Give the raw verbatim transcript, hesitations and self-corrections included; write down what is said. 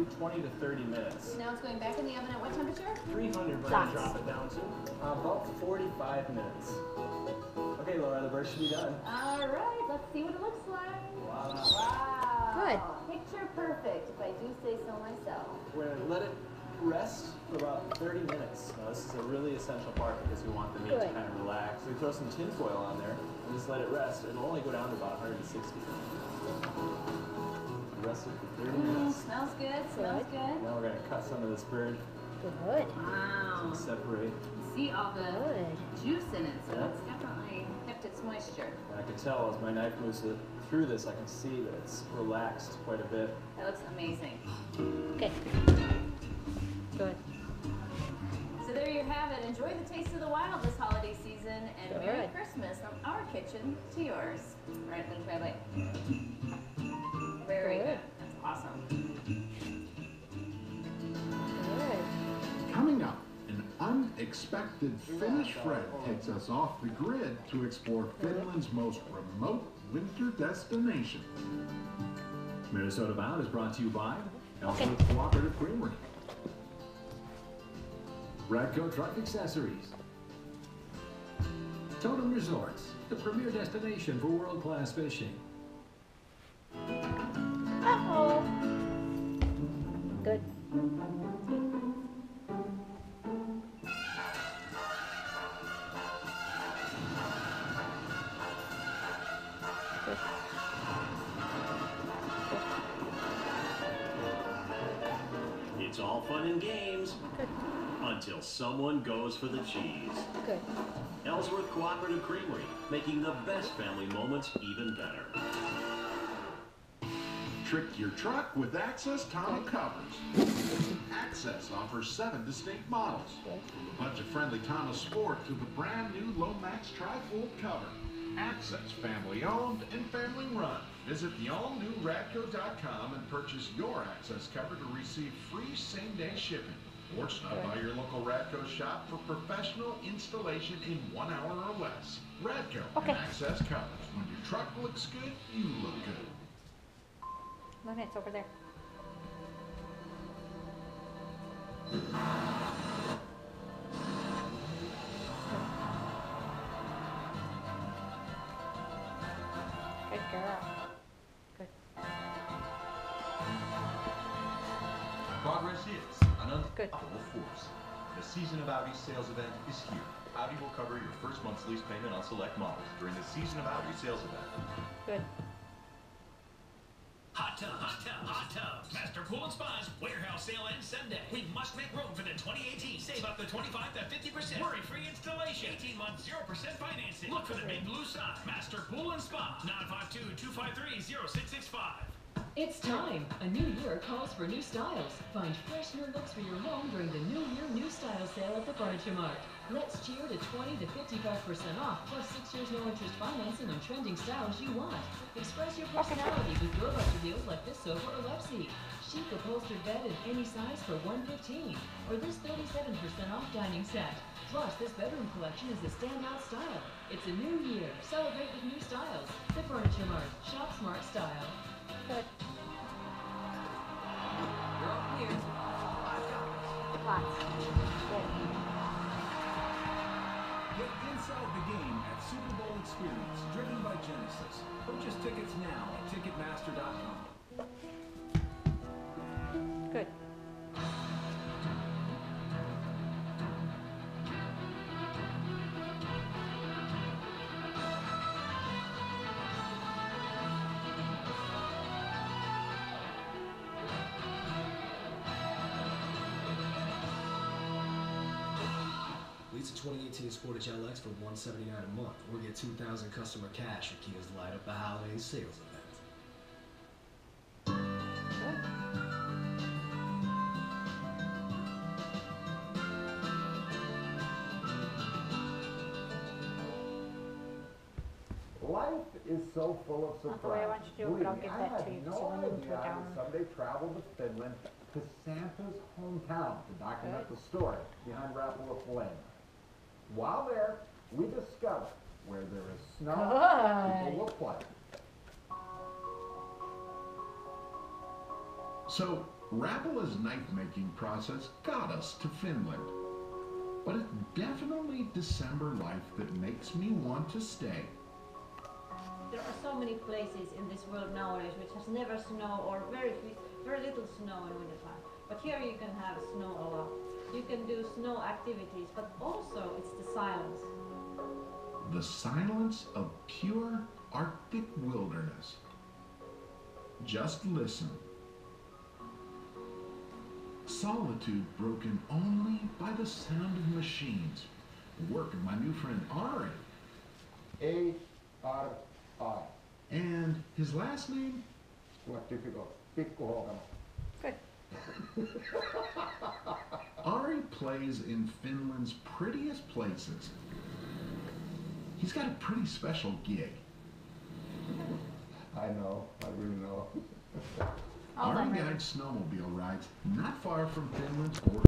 twenty to thirty minutes. Now it's going back in the oven at what temperature? three hundred, we're going to drop it down to uh, about forty-five minutes. Okay, Laura, the bird should be done. All right, let's see what it looks like. Wow. Wow. Good. Picture perfect, if I do say so myself. We're going to let it rest for about thirty minutes. Now, this is a really essential part because we want the meat Good. to kind of relax. We throw some tin foil on there and just let it rest. It'll only go down to about one hundred sixty. Rest it for thirty Mm, minutes. smells good, smells good. Now we're going to cut some of this bird. Good. Wow. Separate. See all the Good. juice in it, so Yeah. it's definitely kept its moisture. And I can tell as my knife moves it through this, I can see that it's relaxed quite a bit. That looks amazing. Okay. Good. So there you have it. Enjoy the taste of the wild this holiday season, and All Merry right. Christmas from our kitchen to yours. All right, then try a bite. Very Good. good. That's awesome. Good. Coming up, an unexpected Finnish friend takes us off the grid to explore Finland's most remote winter destination. Minnesota Bound is brought to you by Okay. Ellsworth Cooperative Creamery, Radco Truck Accessories, Totem Resorts, the premier destination for world-class fishing. Uh-oh. Good. Good. It's all fun and games Good. until someone goes for the cheese. Good. Ellsworth Cooperative Creamery, making the best family moments even better. Trick your truck with Access tonneau covers. Access offers seven distinct models, from the budget-friendly tonneau Sport to the brand new Lomax Tri-Fold cover. Access, family-owned and family-run. Visit the all-new radco dot com and purchase your Access cover to receive free same-day shipping. Or stop by your local Radco shop for professional installation in one hour or less. Radco Okay. and Access covers. When your truck looks good, you look good. Look, it's over there. Good girl. Good. Progress is an Good. unstoppable force. The Season of Audi sales event is here. Audi will cover your first month's lease payment on select models during the Season of Audi sales event. Good. Hot tub, hot tub, hot tubs. Master Pool and Spa's warehouse sale ends Sunday. We must make room for the twenty eighteen. Save up to twenty-five to fifty percent. Worry-free installation. eighteen months, zero percent financing. Look for the big blue sign. Master Pool and Spa. nine five two, two five three, zero six six five. It's time. A new year calls for new styles. Find fresh new looks for your home during the New Year New Style sale at the Furniture Mart. Let's cheer to twenty to fifty-five percent off, plus six years no interest financing on trending styles you want. Express your personality with doorbuster deals like this sofa or love seat. Chic upholstered bed in any size for one hundred fifteen dollars. Or this thirty-seven percent off dining set. Plus, this bedroom collection is a standout style. It's a new year. Celebrate with new styles. The Furniture Mart. Shop smart style. Good. You're up here. Five dollars. Lots. Good. Get inside the game at Super Bowl Experience, driven by Genesis. Purchase tickets now at Ticketmaster dot com. Good. Lease a twenty eighteen Sportage L X for one hundred seventy-nine dollars a month, or get two thousand dollars customer cash for Kia's Light Up the Holiday sales event. Life is so full of Not the way I want surprises. you to do it, but I'll Believe me, give I that had to you, no so when you idea put I down- would someday travel to Finland, to Santa's hometown, to document Good. the story behind Rapala Flame. While there, we discovered where there is snow, people will play. So, Rapala's knife-making process got us to Finland. But it's definitely December life that makes me want to stay. There are so many places in this world nowadays which has never snow or very very little snow in wintertime. But here you can have snow a lot. You can do snow activities, but also it's the silence. The silence of pure Arctic wilderness. Just listen. Solitude broken only by the sound of machines. The work of my new friend Ari. A R I. And his last name? What difficult? Pikku Hookama. Good. Ari plays in Finland's prettiest places. He's got a pretty special gig. I know, I really know. Ari guides snowmobile rides not far from Finland's border.